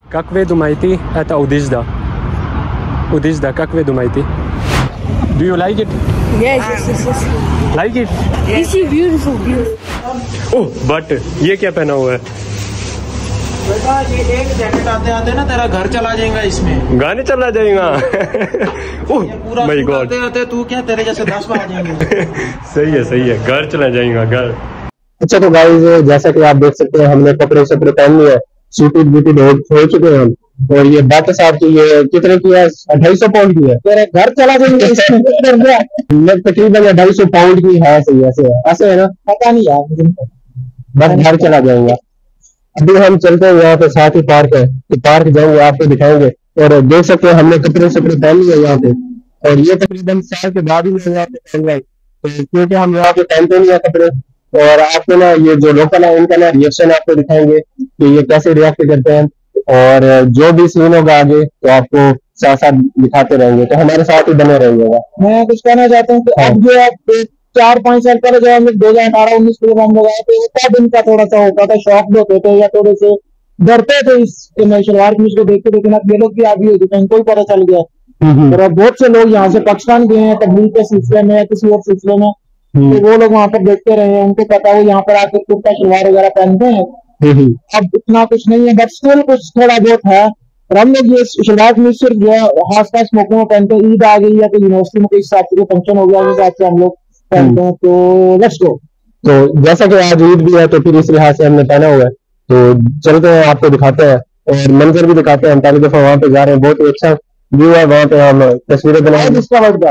Как вы думаете, это одежда? Одежда, как вы думаете? Do you like it? Yes, yes, yes, yes. Like it? This is beautiful, beautiful. Oh, but ये क्या पहना हुआ है? बेटा ये एक जैकेट आते आते ना तेरा घर चला जाएगा इसमें। गाने चला जाएगा। Oh my god. आते आते तू क्या तेरे जैसे 10 आ जाएंगे। सही है, घर चला जाएगा घर। अच्छा तो गाइस जैसा कि आप देख सकते हैं हमने कपड़े शपड़े पहन लिए, सूटेड बूटेड हो चुके हैं हम। और ये बात साहब की ये कितने की है? 250 पाउंड की है। तेरे घर चला जाएंगे तकरीबन 250 पाउंड की है। सही ऐसे है ना, पता नहीं यार, बस घर चला जाएंगा। अभी हम चलते हैं, यहाँ पे साथ ही पार्क है, तो पार्क जाएंगे आपको दिखाएंगे। और देख सकते हैं हमने कपड़े शपड़े पहन लिए यहाँ पे, और ये तकरीबन साल के बाद ही यहाँ पे पहन रहे, तो क्योंकि हम यहाँ पे पहनते नहीं है कपड़े। और आपको ना ये जो लोकल है इनका ना रिएक्शन आपको दिखाएंगे कि ये कैसे रिएक्ट करते हैं, और जो भी सीन होगा आगे तो आपको साथ साथ दिखाते रहेंगे, तो हमारे साथ ही बने रहेंगे। मैं कुछ कहना चाहता हूँ कि अब जो आप 4-5 साल पहले जब हम 2018-19 में हम लोग आए थे, तब इनका थोड़ा सा होता था, शौक होते थे या थोड़े से डरते थे इस शलवार कमीज को देखते थे। अब ये लोग भी आगे हो चुके हैं, इनको ही पता चल गया। और अब बहुत से लोग यहाँ से पाकिस्तान गए हैं तबलीग के सिलसिले में या किसी और सिलसिले में, तो वो लोग वहाँ पर देखते रहे हैं, उनको पता हो यहाँ पर आके कुर्ता शलवार वगैरह पहनते हैं। अब इतना कुछ नहीं है, बट स्टिल कुछ थोड़ा बहुत है। और हम लोग ये शलवार कमीज सिर्फ जो है खास खास मौकों में पहनते हैं, ईद आ गई या तो यूनिवर्सिटी में कोई हिसाब से फंक्शन हो गया उस हिसाब से हम लोग पहनते हैं। तो लेट्स गो। तो जैसा कि आज ईद भी है तो फिर इस लिहाज से हमने पहना हुआ है, तो चलते हैं आपको दिखाते हैं और मंजर भी दिखाते हैं। हम पहली दफा वहाँ पे जा रहे हैं, बहुत ही अच्छा व्यू है वहाँ पे, हम तस्वीरें बनाएंगे।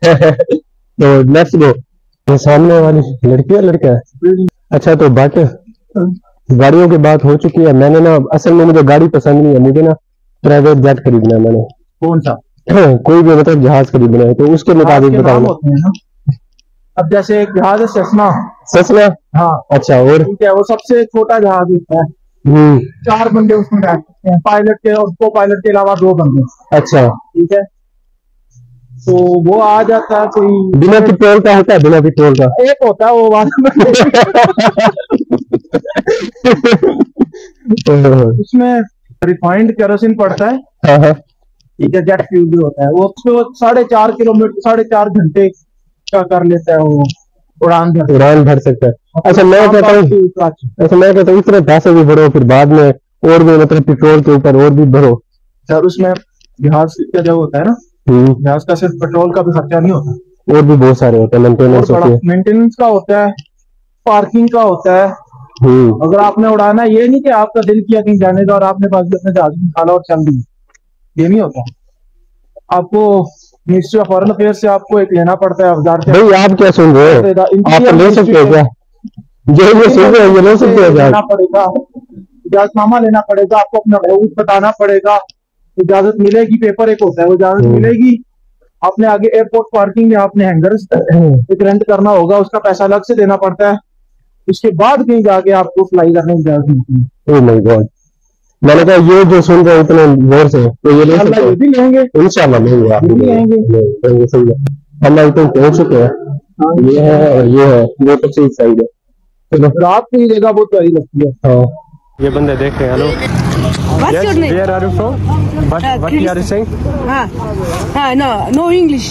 तो लेट्स गो। तो सामने वाली लड़की है लड़का है? अच्छा तो बात गाड़ियों की बात हो चुकी है। मैंने ना असल में मुझे गाड़ी पसंद नहीं है, मुझे ना प्राइवेट जेट खरीदना है। मैंने कौन सा? कोई भी मतलब जहाज खरीदना है, तो उसके मुताबिक बताओ। अब जैसे एक जहाज है सेस्ना। हाँ अच्छा, और ठीक है, वो सबसे छोटा जहाज होता है। 4 बंदे उसमें बैठते हैं, पायलट के और को पायलट के अलावा 2 बंदे। अच्छा ठीक है, तो वो आ जाता है कोई बिना पेट्रोल का होता है, बिना पेट्रोल का एक होता है वो बाद में। उसमें रिफाइंड केरोसिन पड़ता है, ठीक है, जेट फ्यूल भी होता है। वो 4.5 किलोमीटर 4.5 घंटे का कर लेता है, वो उड़ान भर सकता है। अच्छा मैं कहता हूँ इतने पैसे भी भरो, फिर बाद में और भी मतलब पेट्रोल के ऊपर और भी भरो। सर उसमें जहाज का जो होता है ना, जहाज का सिर्फ पेट्रोल का भी खर्चा नहीं होता, और भी बहुत सारे होते हैं। मेंटेनेंस का होता है, पार्किंग का होता है। अगर आपने उड़ाना है, ये नहीं कि आपका दिल किया कहीं जाने का और आपने पास अपने जहाज निकाला और चल दी, ये नहीं होता। आपको मिनिस्ट्री ऑफ फॉरेन अफेयर से आपको एक लेना पड़ता है। भाई आप क्या सुन रहे हो? आप ले सकते हो क्या? ये सुन रहे हो, ये ले सकते हो? लेना पड़ेगा, इजाजतनामा लेना पड़ेगा, आपको अपना रूट बताना पड़ेगा, इजाजत मिलेगी, पेपर एक होता है, वो इजाजत मिलेगी। आपने आगे एयरपोर्ट पार्किंग में आपने हैंगर्स रेंट करना होगा, उसका पैसा अलग से देना पड़ता है। उसके बाद कहीं जाके आपको फ्लाई करने की इजाजत मिलती है। ओह माय गॉड, मैंने कहा ये जो सुन रहे इतने जोर से, तो ये ले सकते हैं? लेंगे इंशाल्लाह, लेंगे आप भी लेंगे। सही है, हम लोग तो पहुंच चुके हैं। ये है और ये है, वो तो सही साइड है। चलो रात को ये जगह बहुत प्यारी लगती है। हाँ ये बंदे देख रहे हैं। Hello, What's your name? Where are you from? What you are saying? No English.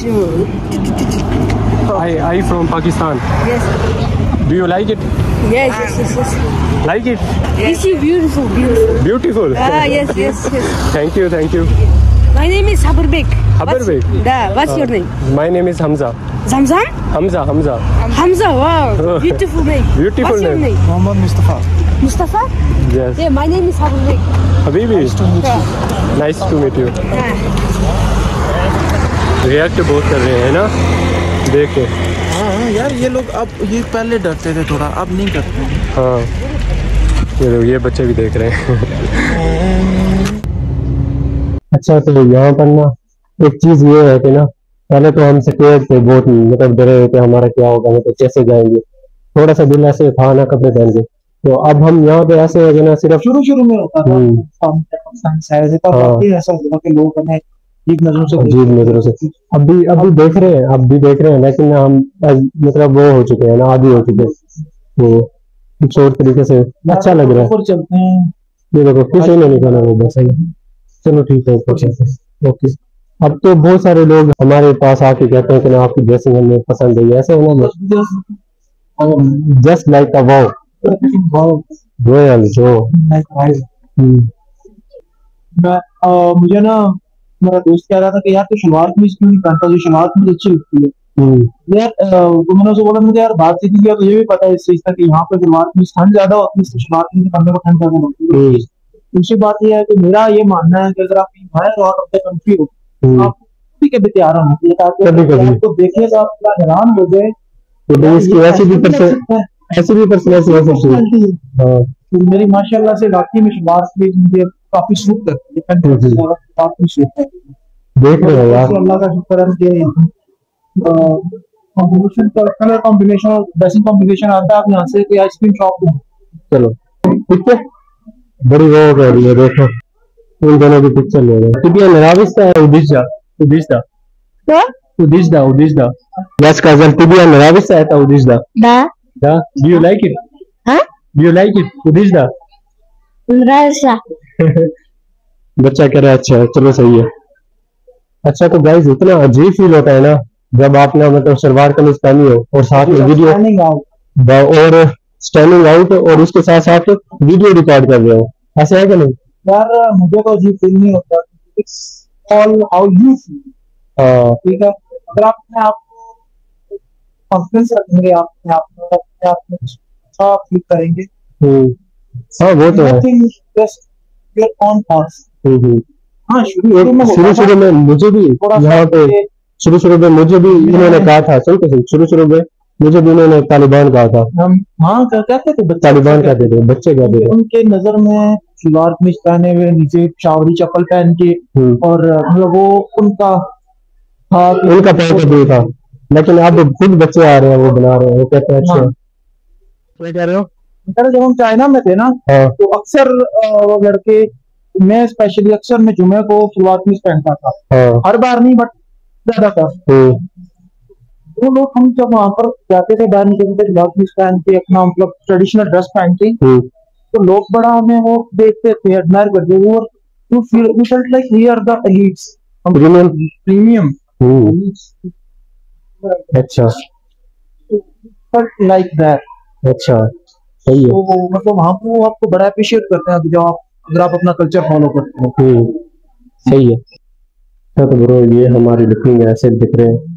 I from Pakistan. Yes. Do you like it? Yes, yes, yes, yes. Like it? This is beautiful, beautiful. Beautiful. Yes, yes, yes. Thank you, thank you. My name is Haberbek. Haberbek? What's your name? My name is Hamza. Zamzam? Hamza. Hamza, wow. Beautiful name. Beautiful What's your name? Mohammad Mustafa. Mustafa? Yes. Yeah, my name is Haberbek. Habibi. Nice to meet you. React बहुत कर रहे हैं ना, देख के। हाँ यार ये लोग अब, ये पहले डरते थे थोड़ा, अब नहीं करते। हाँ ये बच्चे भी देख रहे हैं। अच्छा तो यहाँ पर ना एक चीज ये है कि ना पहले तो हम स्केर्ड थे बहुत, मतलब डरे हुए थे हमारा क्या होगा, मतलब कैसे जाएंगे, थोड़ा सा दिल ऐसे था ना कपड़े पहन के। तो अब हम यहाँ पे ऐसे है कि ना सिर्फ शुरू में होता था ऐसा होता कि लोग हमें अजीब नजरों से अभी देख रहे हैं, लेकिन हम मतलब वो हो चुके हैं ना, आदी हो चुके हैं, तो कुछ और तरीके से अच्छा लग रहा है। चलते हैं ये देखो किसी ने नहीं पहना वो बस सही। चलो ठीक है ऊपर चलते हैं। ओके अब तो बहुत सारे लोग हमारे पास आके कहते हैं कि ना आपकी ड्रेसिंग हमें पसंद है, ऐसे होना just like a wow royal जो मुझे ना मेरा दोस्त कह रहा था कि यार तू शलवार कमीज क्यों नहीं पहनता, जो शलवार कमीज अच्छी लगती है यार। तो मैंने उसको बोला मुझे यार बात सीधी किया, तुझे भी पता है इस चीज का कि यहाँ पे शलवार कमीज ठंड ज्यादा होती है, शलवार कमीज पहनने को ठंड ज्यादा लगती है। दूसरी बात यह है कि मेरा ये मानना है कि अगर आप कहीं बाहर आउट ऑफ द कंट्री हो आप कभी कभी तैयार होना चाहिए ताकि आपको देखिए तो आप हैरान हो गए। मेरी माशाल्लाह से वाकई में शलवार कमीज मुझे काफी सूट करती है, काफी सूट देख रहे हो यार। अल्लाह का शुक्र है कि कॉम्बिनेशन का कलर कॉम्बिनेशन और ड्रेसिंग कॉम्बिनेशन आता है। आप यहाँ से कोई आइसक्रीम शॉप में चलो ठीक है, बड़ी वो हो रही है देखो उन दोनों की पिक्चर ले रहे हैं। टिबिया नराविस्ता है udizda yes cousin टिबिया नराविस्ता है udizda Да. Do you like it? А? Do you like it? Udizda? Нравится. बच्चा कह रहा है अच्छा है, चलो सही है। अच्छा तो गाइस इतना अजीब फील होता है ना जब आपने मतलब सलवार कमीज पहनी हो और साथ में वीडियो और स्टैंडिंग आउट और उसके साथ साथ वीडियो रिकॉर्ड कर रहे हो, ऐसे है कि नहीं? यार मुझे तो अजीब फील नहीं होता, it's all how you feel. ठीक है, अगर आप अपने आप को कॉन्फिडेंस रखेंगे, आप अपने आप में अच्छा फील करेंगे। हाँ वो तो है। Just your own thoughts. हाँ शुरू में मुझे भी यहाँ पे शुरू में मुझे भी इन्होंने कहा था, शुरू में मुझे भी इन्होंने तालिबान कहा था। हाँ कहते थे तालिबान कहते थे, बच्चे कहते थे। उनके नजर में सलवार कमीज पहने हुए नीचे चावड़ी चप्पल पहन के और मतलब वो उनका पॉइंट भी था, लेकिन अब खुद बच्चे आ रहे हैं वो बना रहे हैं, वो कहते हैं अच्छा। क्या कह रहे हो? जब हम चाइना में थे ना तो अक्सर वो लड़के, मैं स्पेशली अक्सर मैं जुमे को सलवार कमीज पहनता था, हर बार नहीं बट ज्यादातर। वो लोग हम जब वहां पर जाते थे बाहर निकलते थे सलवार कमीज पहन के अपना मतलब ट्रेडिशनल ड्रेस पहन के, तो लोग बड़ा हमें वो देखते थे, एडमायर करते थे। और we felt like we are the elites, premium. अच्छा फेल्ट लाइक दैट। अच्छा सही है। तो मतलब वहां पर वो आपको बड़ा अप्रिशिएट करते हैं जब आप अगर आप अपना कल्चर फॉलो करते हो। सही है। तो ब्रो ये हमारी लुकिंग ऐसे दिख रहे हैं,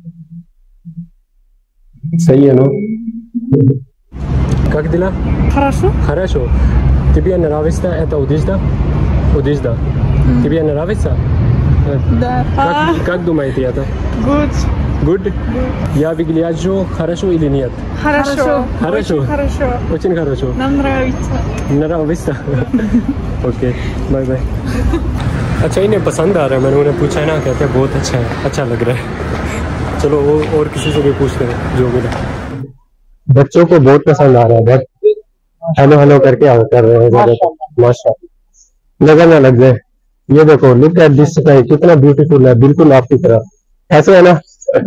सही है ना? Как дела? Хорошо. Хорошо. Тебе нравится это Udizda? Тебе нравится? Да. Как думаете это? Good. Good? Я выгляжу хорошо или нет? Хорошо. Хорошо? Хорошо. Очень хорошо. Нам нравится. नराविस्ता? Okay bye bye. अच्छा इन्हें पसंद आ रहा है, मैंने उन्हें पूछा है ना, कहते हैं बहुत अच्छा है, अच्छा लग रहा है। चलो और किसी से भी पूछते हैं जो मिला। बच्चों को बहुत पसंद आ रहा है, बहुत हेलो हेलो करके कर रहे हैं ज्यादातर। माशाल्लाह लगा ना लग जाए। ये देखो लुक एट दिस स्काई, कितना ब्यूटीफुल है, बिल्कुल आपकी तरह। ऐसे है ना?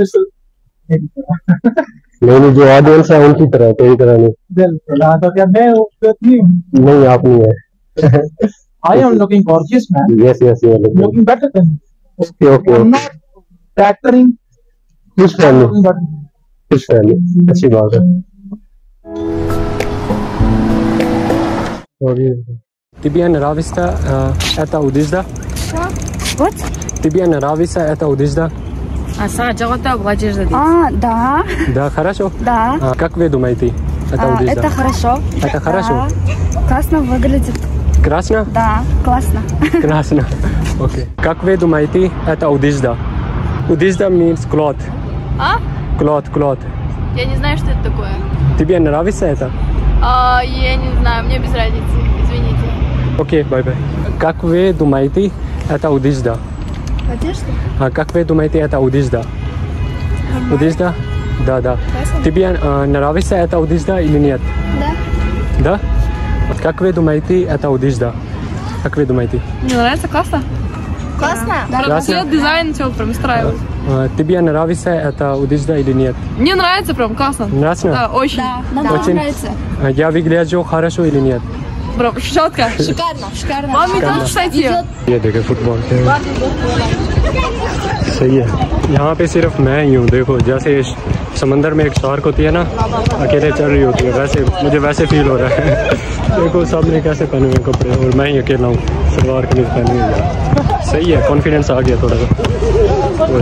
नहीं जो ऑडियंस है उनकी तरह, कोई तरह नहीं। तो क्या मैं नहीं आप नहीं है। I am looking gorgeous, man. Yes, you are Looking better than me. Okay. I'm not factoring. खुश फैमिली अच्छी बात है। Тебе нравится это Udizda? What? Тебе нравится это Udizda? Да. Да, хорошо. Да. Как вы думаете? Это Udizda? Это хорошо. Это хорошо. Да. Классно выглядит. Красно? Да, классно. Красно. Окей. Как вы думаете, это Udizda? Udizda means cloth. А? Cloth. Я не знаю, что это такое. Тебе нравится это? Я не знаю, мне без разницы, извините. Окей, бай-бай. Как вы думаете, это Udizda? Одежда? Как вы думаете, это Udizda? Udizda? Да. Тебе нравится это Udizda или нет? Да. Да? Как вы думаете, это Udizda? Как вы думаете? Мне нравится, классно. Классно? Классно. Цвет, дизайн, все прям устраивает. Тебе нравится это Udizda или нет? Мне нравится прям, классно. Нравится? Да, очень. Да, нам тоже Очень. нравится. Я выгляжу хорошо или нет? Bro, щетка. Шикарно, шикарно. Вам не тоже, кстати. ये देखे football के सही है। यहाँ पे सिर्फ मैं ही हूँ। देखो जैसे समंदर में एक शार्क होती है ना, अकेले चल रही होती है, वैसे मुझे वैसे फील हो रहा है। देखो सबने कैसे पहने हुए कपड़े और मैं ही अकेला हूँ सलवार कमीज पहनी हुई है। सही है, कॉन्फिडेंस आ गया थोड़ा सा।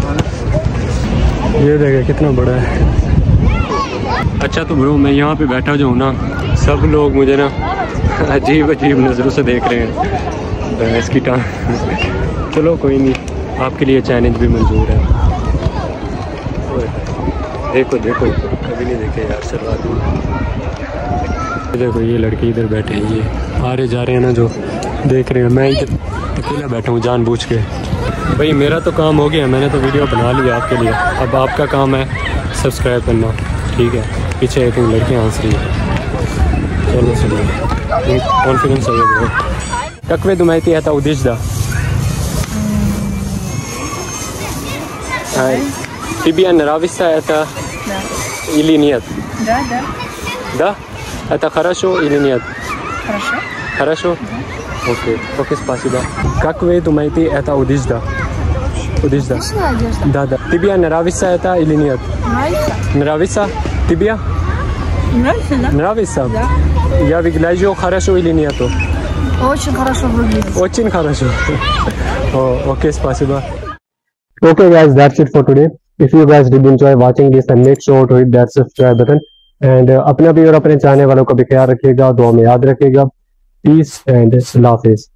ये देखे कितना बड़ा है। अच्छा तो ब्रो मैं यहाँ पे बैठा जो हूँ ना, सब लोग मुझे ना अजीब अजीब नज़रों से देख रहे हैं। इसकी टांग चलो कोई नहीं, आपके लिए चैलेंज भी मंजूर है। देखो देखो कभी नहीं देखे यार सलवार। देखो ये लड़के इधर बैठे हैं, ये आ रहे जा रहे हैं ना जो देख रहे हैं। मैं इधर अकेला बैठा हूँ जानबूझ के। भाई मेरा तो काम हो गया, मैंने तो वीडियो बना लिया आपके लिए। अब आपका काम है सब्सक्राइब करना, ठीक है। पीछे एक लड़कियाँ हंस रही है। चलो चलो कॉन्फिडेंस हो गया। Jak wy думаете, это одежда? Тебе нравится это или нет? Да, да. Да? Это хорошо или нет? Хорошо. Хорошо? Окей, окей, спасибо. Как вы думаете, это одежда? Одежда? Отличная одежда. Да, да. Тебе нравится это или нет? Нравится? Нравится? Тебе? Нравится, да? Нравится? Да. Я выгляжу хорошо или нету? Очень хорошо выглядит. Очень хорошо. Окей, спасибо. Okay guys, that's it for today. If you guys did enjoy watching this, then make sure to hit that subscribe button. And अपना भी और अपने चाहने वालों का भी ख्याल रखिएगा, दुआ में याद रखिएगा. Peace and Allah Hafiz.